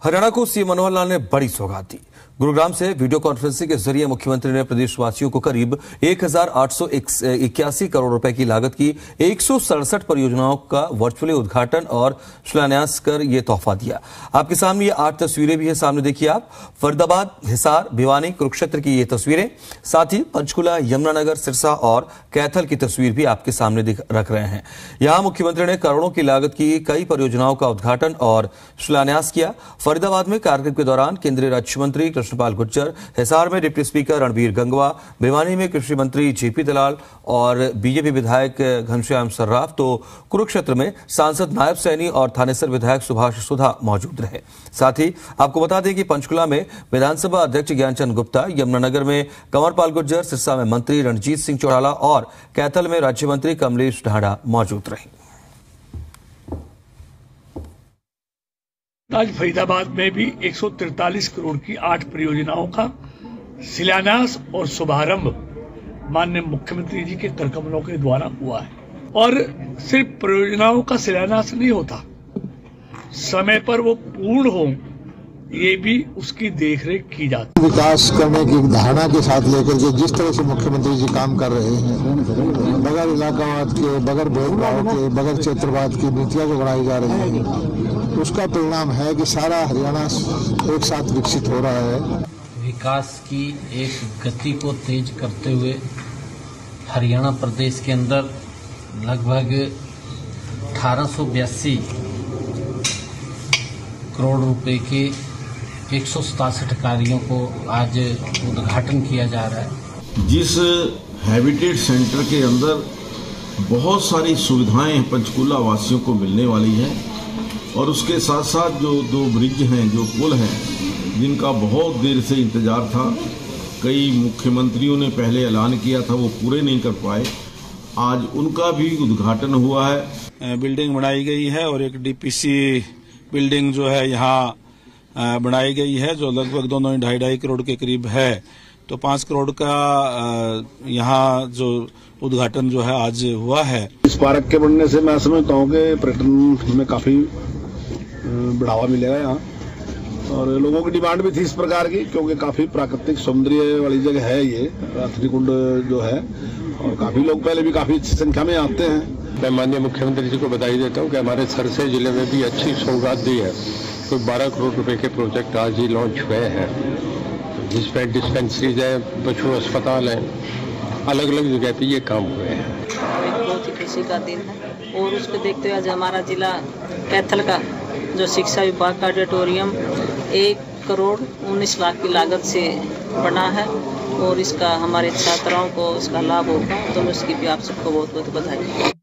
हरियाणा को सीएम मनोहर लाल ने बड़ी सौगात दी। गुरुग्राम से वीडियो कॉन्फ्रेंसिंग के जरिए मुख्यमंत्री ने प्रदेशवासियों को करीब 1881 करोड़ रुपए की लागत की 167 परियोजनाओं का वर्चुअली उद्घाटन और शिलान्यास कर यह तोहफा दिया। आपके सामने ये 8 तस्वीरें भी है, सामने देखिए आप। फरीदाबाद, हिसार, भिवानी, कुरुक्षेत्र की ये तस्वीरें, साथ ही पंचकुला, यमुनानगर, सिरसा और कैथल की तस्वीर भी आपके सामने रख रहे हैं। यहां मुख्यमंत्री ने करोड़ों की लागत की कई परियोजनाओं का उद्घाटन और शिलान्यास किया। फरीदाबाद में कार्यक्रम के दौरान केंद्रीय राज्य मंत्री कृष्णपाल गुर्जर, हिसार में डिप्टी स्पीकर रणबीर गंगवा, भिवानी में कृषि मंत्री जेपी दलाल और बीजेपी विधायक घनश्याम सर्राफ, तो कुरुक्षेत्र में सांसद नायब सैनी और थानेसर विधायक सुभाष सुधा मौजूद रहे। साथ ही आपको बता दें कि पंचकुला में विधानसभा अध्यक्ष ज्ञानचंद गुप्ता, यमुनानगर में कंवरपाल गुर्जर, सिरसा में मंत्री रणजीत सिंह चौटाला और कैथल में राज्य मंत्री कमलेश ढांडा मौजूद रहे। आज फरीदाबाद में भी 143 करोड़ की 8 परियोजनाओं का शिलान्यास और शुभारंभ माननीय मुख्यमंत्री जी के करकमलों के द्वारा हुआ है। और सिर्फ परियोजनाओं का शिलान्यास नहीं होता, समय पर वो पूर्ण हो ये भी उसकी देखरेख की जाती है। विकास करने की धारणा के साथ लेकर के जिस तरह से मुख्यमंत्री जी काम कर रहे हैं, बगैर इलाकावाद के, बगैर भेदभाव के, बगैर क्षेत्रवाद की नीतियां जो बनाई जा रही हैं, उसका परिणाम है कि सारा हरियाणा एक साथ विकसित हो रहा है। विकास की एक गति को तेज करते हुए हरियाणा प्रदेश के अंदर लगभग 1882 करोड़ रुपए के 167 कार्यों को आज उद्घाटन किया जा रहा है। जिस हैबिटेट सेंटर के अंदर बहुत सारी सुविधाएं पंचकुला वासियों को मिलने वाली हैं और उसके साथ साथ जो 2 ब्रिज हैं, जो पुल हैं, जिनका बहुत देर से इंतजार था, कई मुख्यमंत्रियों ने पहले ऐलान किया था, वो पूरे नहीं कर पाए, आज उनका भी उद्घाटन हुआ है। बिल्डिंग बनाई गई है और एक डीपीसी बिल्डिंग जो है यहाँ बनाई गई है, जो लगभग दोनों 2.5 करोड़ के करीब है। तो 5 करोड़ का यहाँ जो उद्घाटन जो है आज हुआ है। इस पार्क के बनने से मैं समझता हूँ कि पर्यटन में काफी बढ़ावा मिलेगा यहाँ, और लोगों की डिमांड भी थी इस प्रकार की, क्योंकि काफी प्राकृतिक सौंदर्य वाली जगह है ये रात्रि कुंड जो है, और काफी लोग पहले भी काफी अच्छी संख्या में आते हैं। मैं माननीय मुख्यमंत्री जी को बधाई देता हूँ कि हमारे सरसे जिले में भी अच्छी सौगात दी है। कोई 12 करोड़ रुपए के प्रोजेक्ट आज ही लॉन्च हुए हैं, जिसमें डिस्पेंसरीज है, पशु अस्पताल है, अलग अलग जगह पे ये काम हुए हैं। बहुत ही खुशी का दिन है और उसको देखते हुए आज हमारा जिला कैथल का जो शिक्षा विभाग का ऑडिटोरियम 1 करोड़ 19 लाख की लागत से बना है और इसका हमारे छात्राओं को इसका लाभ होगा, तो मैं उसकी भी आप सबको बहुत बहुत बधाई।